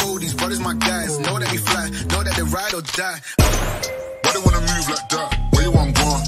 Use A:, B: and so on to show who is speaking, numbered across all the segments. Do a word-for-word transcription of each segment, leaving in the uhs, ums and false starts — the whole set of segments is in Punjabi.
A: fool, these brothers my guys. Know that we fly, know that they ride or die. Why they wanna move like that? Where you want going?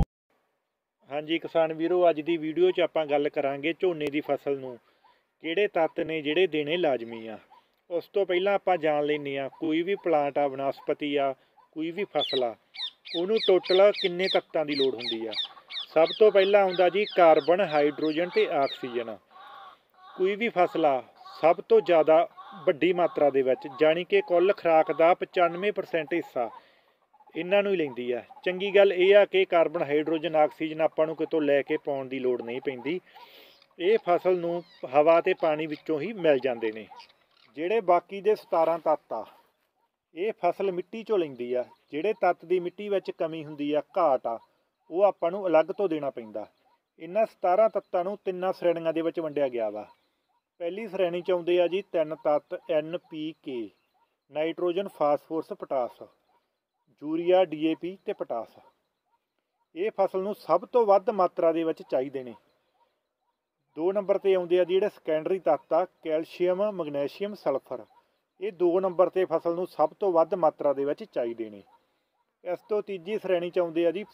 B: ਹਾਂਜੀ ਕਿਸਾਨ ਵੀਰੋ, ਅੱਜ ਦੀ ਵੀਡੀਓ 'ਚ ਆਪਾਂ ਗੱਲ ਕਰਾਂਗੇ ਝੋਨੇ ਦੀ ਫਸਲ ਨੂੰ ਕਿਹੜੇ ਤੱਤ ਨੇ ਜਿਹੜੇ ਦੇਣੇ ਲਾਜ਼ਮੀ ਆ। ਉਸ ਤੋਂ ਪਹਿਲਾਂ ਆਪਾਂ ਜਾਣ ਲੈਂਦੇ ਹਾਂ ਕੋਈ ਵੀ ਪਲਾਂਟ ਆ, ਬਨਸਪਤੀ ਆ, ਕੋਈ ਵੀ ਫਸਲ ਆ, ਉਹਨੂੰ ਟੋਟਲ ਕਿੰਨੇ ਤੱਤਾਂ ਦੀ ਲੋੜ ਹੁੰਦੀ ਆ। ਸਭ ਤੋਂ ਪਹਿਲਾਂ ਆਉਂਦਾ ਜੀ ਕਾਰਬਨ, ਹਾਈਡਰੋਜਨ ਤੇ ਆਕਸੀਜਨ। ਕੋਈ ਵੀ ਫਸਲ ਆ ਸਭ ਤੋਂ ਜ਼ਿਆਦਾ ਵੱਡੀ ਮਾਤਰਾ ਦੇ ਵਿੱਚ, ਜਾਣੀ ਕਿ ਕੁੱਲ ਖੁਰਾਕ ਦਾ ਪਚਾਨਵੇਂ ਪਰਸੈਂਟ ਹਿੱਸਾ ਇਹਨਾਂ ਨੂੰ ਹੀ ਲੈਂਦੀ ਆ। ਚੰਗੀ ਗੱਲ ਇਹ ਆ ਕਿ ਕਾਰਬਨ, ਹਾਈਡਰੋਜਨ, ਆਕਸੀਜਨ ਆਪਾਂ ਨੂੰ ਕਿਤੋਂ ਲੈ ਕੇ ਪਾਉਣ ਦੀ ਲੋੜ ਨਹੀਂ ਪੈਂਦੀ। ਇਹ ਫਸਲ ਨੂੰ ਹਵਾ ਤੇ ਪਾਣੀ ਵਿੱਚੋਂ ਹੀ ਮਿਲ ਜਾਂਦੇ ਨੇ। ਜਿਹੜੇ ਬਾਕੀ ਦੇ ਸਤਾਰਾਂ ਤੱਤ ਆ ਇਹ ਫਸਲ ਮਿੱਟੀ 'ਚੋਂ ਲੈਂਦੀ ਆ। ਜਿਹੜੇ ਤੱਤ ਦੀ ਮਿੱਟੀ ਵਿੱਚ ਕਮੀ ਹੁੰਦੀ ਆ, ਘਾਟ ਆ, ਉਹ ਆਪਾਂ ਨੂੰ ਅਲੱਗ ਤੋਂ ਦੇਣਾ ਪੈਂਦਾ। ਇਹਨਾਂ ਸਤਾਰਾਂ ਤੱਤਾਂ ਨੂੰ ਤਿੰਨਾਂ ਸ਼੍ਰੇਣੀਆਂ ਦੇ ਵਿੱਚ ਵੰਡਿਆ ਗਿਆ ਵਾ। ਪਹਿਲੀ ਸ਼੍ਰੇਣੀ 'ਚ ਆਉਂਦੇ ਆ ਜੀ ਤਿੰਨ ਤੱਤ, N P K, nitrogen, phosphorus, potash, urea, D A P ਤੇ ਪੋਟਾਸ। ਇਹ ਫਸਲ ਨੂੰ ਸਭ ਤੋਂ ਵੱਧ ਮਾਤਰਾ ਦੇ ਵਿੱਚ ਚਾਹੀਦੇ ਨੇ। ਦੋ ਨੰਬਰ 'ਤੇ ਆਉਂਦੇ ਆ ਜਿਹੜੇ ਸੈਕੰਡਰੀ ਤੱਤ ਆ, ਕੈਲਸ਼ੀਅਮ, ਮੈਗਨੇਸ਼ੀਅਮ, ਸਲਫਰ। ਇਹ ਦੋ ਨੰਬਰ 'ਤੇ ਫਸਲ ਨੂੰ ਸਭ ਤੋਂ ਵੱਧ ਮਾਤਰਾ ਦੇ ਵਿੱਚ ਚਾਹੀਦੇ ਨੇ। ਇਸ ਤੋਂ ਤੀਜੀ ਸ਼੍ਰੇਣੀ 'ਚ ਆਉਂਦੇ ਆ ਜੀ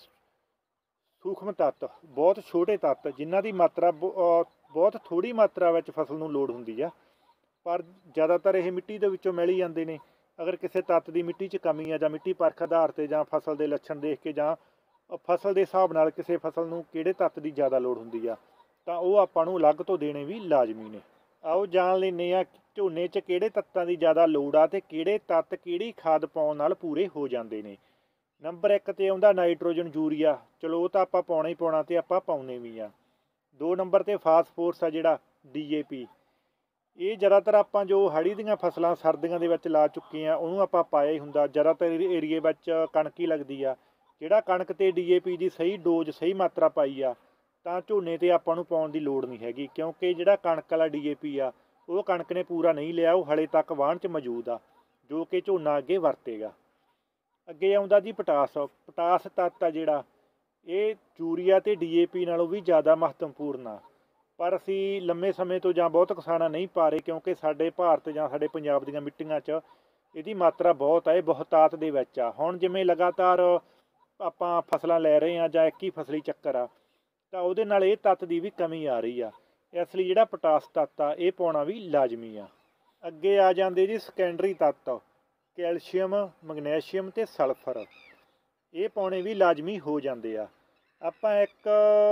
B: ਸੂਖਮ ਤੱਤ, ਬਹੁਤ ਛੋਟੇ ਤੱਤ ਜਿਨ੍ਹਾਂ ਦੀ ਮਾਤਰਾ ਬਹੁਤ ਥੋੜ੍ਹੀ ਮਾਤਰਾ ਵਿੱਚ ਫਸਲ ਨੂੰ ਲੋੜ ਹੁੰਦੀ ਆ, ਪਰ ਜ਼ਿਆਦਾਤਰ ਇਹ ਮਿੱਟੀ ਦੇ ਵਿੱਚੋਂ ਮਿਲ ਹੀ ਜਾਂਦੇ ਨੇ। ਅਗਰ ਕਿਸੇ ਤੱਤ ਦੀ ਮਿੱਟੀ 'ਚ ਕਮੀ ਆ ਜਾਂ ਮਿੱਟੀ ਪਰਖ ਆਧਾਰ 'ਤੇ ਜਾਂ ਫਸਲ ਦੇ ਲੱਛਣ ਦੇਖ ਕੇ ਜਾਂ ਫਸਲ ਦੇ ਹਿਸਾਬ ਨਾਲ ਕਿਸੇ ਫਸਲ ਨੂੰ ਕਿਹੜੇ ਤੱਤ ਦੀ ਜ਼ਿਆਦਾ ਲੋੜ ਹੁੰਦੀ ਆ ਤਾਂ ਉਹ ਆਪਾਂ ਨੂੰ ਅਲੱਗ ਤੋਂ ਦੇਣੇ ਵੀ ਲਾਜ਼ਮੀ ਨੇ। ਆਓ ਜਾਣ ਲੈਂਦੇ ਹਾਂ ਝੋਨੇ 'ਚ ਕਿਹੜੇ ਤੱਤਾਂ ਦੀ ਜ਼ਿਆਦਾ ਲੋੜ ਆ ਅਤੇ ਕਿਹੜੇ ਤੱਤ ਕਿਹੜੀ ਖਾਦ ਪਾਉਣ ਨਾਲ ਪੂਰੇ ਹੋ ਜਾਂਦੇ ਨੇ। ਨੰਬਰ ਇੱਕ 'ਤੇ ਆਉਂਦਾ ਨਾਈਟ੍ਰੋਜਨ, ਯੂਰੀਆ। ਚਲੋ ਉਹ ਤਾਂ ਆਪਾਂ ਪਾਉਣਾ ਹੀ ਪਾਉਣਾ ਅਤੇ ਆਪਾਂ ਪਾਉਂਦੇ ਵੀ ਆ। ਦੋ ਨੰਬਰ 'ਤੇ ਫਾਸਫੋਰਸ ਆ ਜਿਹੜਾ ਡੀ ਏ ਪੀ। ਇਹ ਜ਼ਿਆਦਾਤਰ ਆਪਾਂ ਜੋ ਹਾੜੀ ਦੀਆਂ ਫਸਲਾਂ ਸਰਦੀਆਂ ਦੇ ਵਿੱਚ ਲਾ ਚੁੱਕੇ ਹਾਂ ਉਹਨੂੰ ਆਪਾਂ ਪਾਇਆ ਹੀ ਹੁੰਦਾ। ਜ਼ਿਆਦਾਤਰ ਏਰੀਏ ਵਿੱਚ ਕਣਕ ਹੀ ਲੱਗਦੀ ਆ। ਜਿਹੜਾ ਕਣਕ 'ਤੇ ਡੀ ਏ ਪੀ ਦੀ ਸਹੀ ਡੋਜ਼, ਸਹੀ ਮਾਤਰਾ ਪਾਈ ਆ ਤਾਂ ਝੋਨੇ 'ਤੇ ਆਪਾਂ ਨੂੰ ਪਾਉਣ ਦੀ ਲੋੜ ਨਹੀਂ ਹੈਗੀ, ਕਿਉਂਕਿ ਜਿਹੜਾ ਕਣਕ ਵਾਲਾ ਡੀ ਏ ਪੀ ਆ ਉਹ ਕਣਕ ਨੇ ਪੂਰਾ ਨਹੀਂ ਲਿਆ, ਉਹ ਹਲੇ ਤੱਕ ਵਾਹਣ 'ਚ ਮੌਜੂਦ ਆ ਜੋ ਕਿ ਝੋਨਾ ਅੱਗੇ ਵਰਤੇਗਾ। ਅੱਗੇ ਆਉਂਦਾ ਜੀ ਪੋਟਾਸ। ਪੋਟਾਸ ਤੱਤ ਆ ਜਿਹੜਾ ਇਹ ਯੂਰੀਆ ਅਤੇ ਡੀ ਏ ਪੀ ਨਾਲੋਂ ਵੀ ਜ਼ਿਆਦਾ ਮਹੱਤਵਪੂਰਨ ਆ, ਪਰ ਅਸੀਂ ਲੰਮੇ ਸਮੇਂ ਤੋਂ ਜਾਂ ਬਹੁਤ ਕਿਸਾਨਾਂ ਨਹੀਂ ਪਾ ਰਹੇ ਕਿਉਂਕਿ ਸਾਡੇ ਭਾਰਤ ਜਾਂ ਸਾਡੇ ਪੰਜਾਬ ਦੀਆਂ ਮਿੱਟੀਆਂ 'ਚ ਇਹਦੀ ਮਾਤਰਾ ਬਹੁਤ ਆ, ਇਹ ਬਹੁਤਾਤ ਦੇ ਵਿੱਚ ਆ। ਹੁਣ ਜਿਵੇਂ ਲਗਾਤਾਰ ਆਪਾਂ ਫਸਲਾਂ ਲੈ ਰਹੇ ਹਾਂ ਜਾਂ ਇੱਕ ਹੀ ਫਸਲੀ ਚੱਕਰ ਆ ਤਾਂ ਉਹਦੇ ਨਾਲ ਇਹ ਤੱਤ ਦੀ ਵੀ ਕਮੀ ਆ ਰਹੀ ਆ। ਇਸ ਲਈ ਜਿਹੜਾ ਪੋਟਾਸ ਤੱਤ ਆ ਇਹ ਪਾਉਣਾ ਵੀ ਲਾਜ਼ਮੀ ਆ। ਅੱਗੇ ਆ ਜਾਂਦੇ ਜੀ ਸੈਕੰਡਰੀ ਤੱਤ, ਕੈਲਸ਼ੀਅਮ, ਮੈਗਨੇਸ਼ੀਅਮ ਅਤੇ ਸਲਫਰ। ਇਹ ਪਾਉਣੇ ਵੀ ਲਾਜ਼ਮੀ ਹੋ ਜਾਂਦੇ ਆ। ਆਪਾਂ ਇੱਕ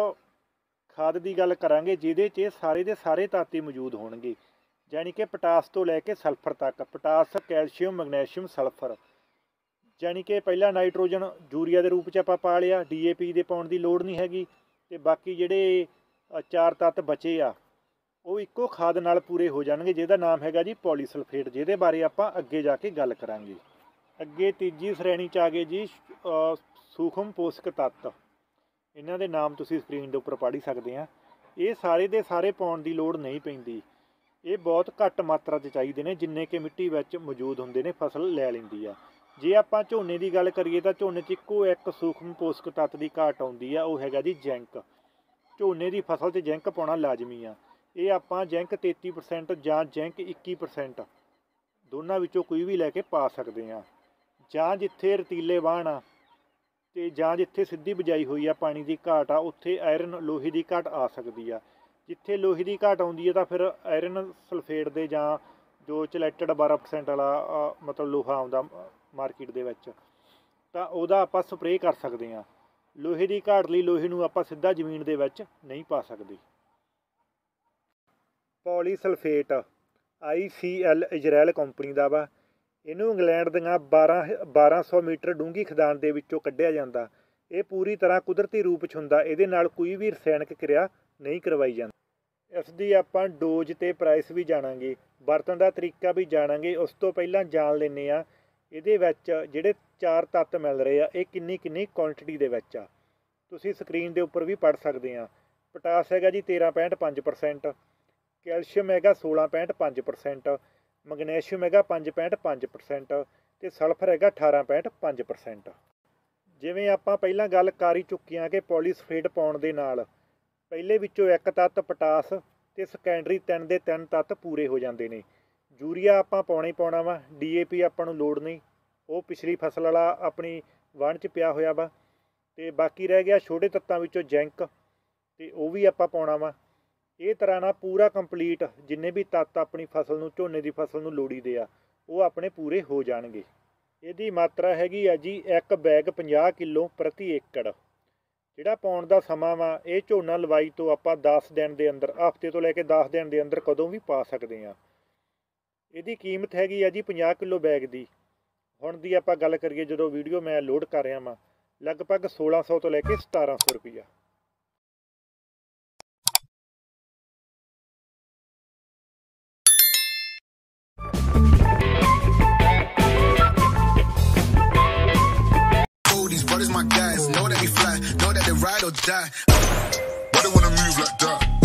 B: ਖਾਦ ਦੀ ਗੱਲ ਕਰਾਂਗੇ ਜਿਹਦੇ 'ਚ ਇਹ ਸਾਰੇ ਦੇ ਸਾਰੇ ਤੱਤ ਹੀ ਮੌਜੂਦ ਹੋਣਗੇ, ਯਾਨੀ ਕਿ ਪੋਟਾਸ ਤੋਂ ਲੈ ਕੇ ਸਲਫਰ ਤੱਕ। Potash, calcium, magnesium, sulphur. ਯਾਨੀ ਕਿ ਪਹਿਲਾਂ ਨਾਈਟ੍ਰੋਜਨ ਯੂਰੀਆ ਦੇ ਰੂਪ 'ਚ ਆਪਾਂ ਪਾ ਲਿਆ, ਡੀ ਏ ਪੀ ਦੇ ਪਾਉਣ ਦੀ ਲੋੜ ਨਹੀਂ ਹੈਗੀ, ਅਤੇ ਬਾਕੀ ਜਿਹੜੇ ਚਾਰ ਤੱਤ ਬਚੇ ਆ ਉਹ ਇੱਕੋ ਖਾਦ ਨਾਲ ਪੂਰੇ ਹੋ ਜਾਣਗੇ ਜਿਹਦਾ ਨਾਮ ਹੈਗਾ ਜੀ ਪੋਲੀਸਲਫੇਟ, ਜਿਹਦੇ ਬਾਰੇ ਆਪਾਂ ਅੱਗੇ ਜਾ ਕੇ ਗੱਲ ਕਰਾਂਗੇ। ਅੱਗੇ ਤੀਜੀ ਸ਼੍ਰੇਣੀ 'ਚ ਆ ਗਏ ਜੀ ਸੂਖਮ ਪੋਸ਼ਕ ਤੱਤ। ਇਹਨਾਂ ਦੇ ਨਾਮ ਤੁਸੀਂ ਸਕਰੀਨ ਦੇ ਉੱਪਰ ਪੜ੍ਹ ਹੀ ਸਕਦੇ ਆ। ਇਹ ਸਾਰੇ ਦੇ ਸਾਰੇ ਪਾਉਣ ਦੀ ਲੋੜ ਨਹੀਂ ਪੈਂਦੀ, ਇਹ ਬਹੁਤ ਘੱਟ ਮਾਤਰਾ 'ਚ ਚਾਹੀਦੇ ਨੇ, ਜਿੰਨੇ ਕਿ ਮਿੱਟੀ ਵਿੱਚ ਮੌਜੂਦ ਹੁੰਦੇ ਨੇ ਫਸਲ ਲੈ ਲੈਂਦੀ ਆ। ਜੇ ਆਪਾਂ ਝੋਨੇ ਦੀ ਗੱਲ ਕਰੀਏ ਤਾਂ ਝੋਨੇ 'ਚ ਇੱਕੋ ਇੱਕ ਸੂਖਮ ਪੋਸ਼ਕ ਤੱਤ ਦੀ ਘਾਟ ਆਉਂਦੀ ਆ, ਉਹ ਹੈਗਾ ਜੀ ਜ਼ਿੰਕ। ਝੋਨੇ ਦੀ ਫਸਲ 'ਚ ਜ਼ਿੰਕ ਪਾਉਣਾ ਲਾਜ਼ਮੀ ਆ। ਇਹ ਆਪਾਂ ਜ਼ਿੰਕ ਤੇਤੀ ਪਰਸੈਂਟ ਜਾਂ ਜ਼ਿੰਕ ਇੱਕੀ ਪਰਸੈਂਟ ਦੋਨਾਂ ਵਿੱਚੋਂ ਕੋਈ ਵੀ ਲੈ ਕੇ ਪਾ ਸਕਦੇ ਹਾਂ। ਜਾਂ ਜਿੱਥੇ ਰਤੀਲੇ ਵਾਹਣ ਆ ਅਤੇ ਜਾਂ ਜਿੱਥੇ ਸਿੱਧੀ ਬਿਜਾਈ ਹੋਈ ਆ, ਪਾਣੀ ਦੀ ਘਾਟ ਆ, ਉੱਥੇ ਆਇਰਨ, ਲੋਹੇ ਦੀ ਘਾਟ ਆ ਸਕਦੀ ਆ। ਜਿੱਥੇ ਲੋਹੇ ਦੀ ਘਾਟ ਆਉਂਦੀ ਹੈ ਤਾਂ ਫਿਰ ਆਇਰਨ ਸਲਫੇਟ ਦੇ ਜਾਂ ਜੋ ਚਲੈਟਡ ਬਾਰਾਂ ਪਰਸੈਂਟ ਵਾਲਾ ਮਤਲਬ ਲੋਹਾ ਆਉਂਦਾ ਮਾਰਕੀਟ ਦੇ ਵਿੱਚ, ਤਾਂ ਉਹਦਾ ਆਪਾਂ ਸਪਰੇਅ ਕਰ ਸਕਦੇ ਹਾਂ। ਲੋਹੇ ਦੀ ਘਾਟ ਲਈ ਲੋਹੇ ਨੂੰ ਆਪਾਂ ਸਿੱਧਾ ਜ਼ਮੀਨ ਦੇ ਵਿੱਚ ਨਹੀਂ ਪਾ ਸਕਦੇ। Polysulphate I C L Israel company ਦਾ ਵਾ। ਇਹਨੂੰ ਇੰਗਲੈਂਡ ਦੀਆਂ ਬਾਰਾਂ ਬਾਰਾਂ ਸੌ ਮੀਟਰ ਡੂੰਘੀ ਖਦਾਨ ਦੇ ਵਿੱਚੋਂ ਕੱਢਿਆ ਜਾਂਦਾ। ਇਹ ਪੂਰੀ ਤਰ੍ਹਾਂ ਕੁਦਰਤੀ ਰੂਪ 'ਚ ਹੁੰਦਾ, ਇਹਦੇ ਨਾਲ ਕੋਈ ਵੀ ਰਸਾਇਣਕ ਕਿਰਿਆ ਨਹੀਂ ਕਰਵਾਈ ਜਾਂਦੀ। ਇਸ ਦੀ ਆਪਾਂ ਡੋਜ਼ ਅਤੇ ਪ੍ਰਾਈਸ ਵੀ ਜਾਣਾਂਗੇ, ਵਰਤਣ ਦਾ ਤਰੀਕਾ ਵੀ ਜਾਣਾਂਗੇ। ਉਸ ਤੋਂ ਪਹਿਲਾਂ ਜਾਣ ਲੈਂਦੇ ਹਾਂ ਇਹਦੇ ਵਿੱਚ ਜਿਹੜੇ ਚਾਰ ਤੱਤ ਮਿਲ ਰਹੇ ਆ ਇਹ ਕਿੰਨੀ ਕਿੰਨੀ ਕੁਆਂਟਿਟੀ ਦੇ ਵਿੱਚ ਆ। ਤੁਸੀਂ ਸਕਰੀਨ ਦੇ ਉੱਪਰ ਵੀ ਪੜ੍ਹ ਸਕਦੇ ਆ। ਪੋਟਾਸ ਹੈਗਾ ਜੀ ਤੇਰਾਂ ਪੁਆਇੰਟ ਪੰਜ ਪਰਸੈਂਟ, ਕੈਲਸ਼ੀਅਮ ਹੈਗਾ ਸੋਲਾਂ ਪੁਆਇੰਟ ਪੰਜ ਪਰਸੈਂਟ, ਮੈਗਨੇਸ਼ੀਅਮ ਹੈਗਾ ਪੰਜ ਪੁਆਇੰਟ ਪੰਜ ਪਰਸੈਂਟ ਅਤੇ ਸਲਫਰ ਹੈਗਾ ਅਠਾਰਾਂ ਪੁਆਇੰਟ ਪੰਜ ਪਰਸੈਂਟ। ਜਿਵੇਂ ਆਪਾਂ ਪਹਿਲਾਂ ਗੱਲ ਕਰ ਹੀ ਚੁੱਕੇ ਹਾਂ ਕਿ ਪੋਲੀਸਲਫੇਟ ਪਾਉਣ ਦੇ ਨਾਲ ਪਹਿਲੇ ਵਿੱਚੋਂ ਇੱਕ ਤੱਤ ਪੋਟਾਸ ਅਤੇ ਸੈਕੰਡਰੀ ਤਿੰਨ ਦੇ ਤਿੰਨ ਤੱਤ ਪੂਰੇ ਹੋ ਜਾਂਦੇ ਨੇ। ਯੂਰੀਆ ਆਪਾਂ ਪਾਉਣਾ ਹੀ ਪਾਉਣਾ ਵਾ, ਡੀ ਏ ਪੀ ਆਪਾਂ ਨੂੰ ਲੋੜ ਨਹੀਂ, ਉਹ ਪਿਛਲੀ ਫਸਲ ਵਾਲਾ ਆਪਣੀ ਵਾਹਣ 'ਚ ਪਿਆ ਹੋਇਆ ਵਾ। ਅਤੇ ਬਾਕੀ ਰਹਿ ਗਿਆ ਛੋਟੇ ਤੱਤਾਂ ਵਿੱਚੋਂ ਜ਼ਿੰਕ, ਅਤੇ ਉਹ ਵੀ ਆਪਾਂ ਪਾਉਣਾ ਵਾ। ਇਹ ਤਰ੍ਹਾਂ ਨਾਲ ਪੂਰਾ ਕੰਪਲੀਟ ਜਿੰਨੇ ਵੀ ਤੱਤ ਆਪਣੀ ਫਸਲ ਨੂੰ, ਝੋਨੇ ਦੀ ਫਸਲ ਨੂੰ ਲੋੜੀਦੇ ਆ, ਉਹ ਆਪਣੇ ਪੂਰੇ ਹੋ ਜਾਣਗੇ। ਇਹਦੀ ਮਾਤਰਾ ਹੈਗੀ ਆ ਜੀ ਇੱਕ ਬੈਗ ਪੰਜਾਹ ਕਿਲੋ ਪ੍ਰਤੀ ਏਕੜ। ਜਿਹੜਾ ਪਾਉਣ ਦਾ ਸਮਾਂ ਵਾ, ਇਹ ਝੋਨਾ ਲਵਾਈ ਤੋਂ ਆਪਾਂ ਦਸ ਦਿਨ ਦੇ ਅੰਦਰ, ਹਫ਼ਤੇ ਤੋਂ ਲੈ ਕੇ ਦਸ ਦਿਨ ਦੇ ਅੰਦਰ ਕਦੋਂ ਵੀ ਪਾ ਸਕਦੇ ਹਾਂ। ਇਹਦੀ ਕੀਮਤ ਹੈਗੀ ਆ ਜੀ ਪੰਜਾਹ ਕਿਲੋ ਬੈਗ ਦੀ। ਹੁਣ ਦੀ ਆਪਾਂ ਗੱਲ ਕਰੀਏ ਜਦੋਂ ਵੀਡੀਓ ਮੈਂ ਲੋਡ ਕਰ ਰਿਹਾ ਵਾਂ, ਲਗਭਗ ਸੋਲਾਂ ਸੌ ਤੋਂ ਲੈ ਕੇ ਸਤਾਰਾਂ ਸੌ ਰੁਪਈਆ।
A: Brothers my guys, know that we fly, know that they ride or die. Why they wanna move like that?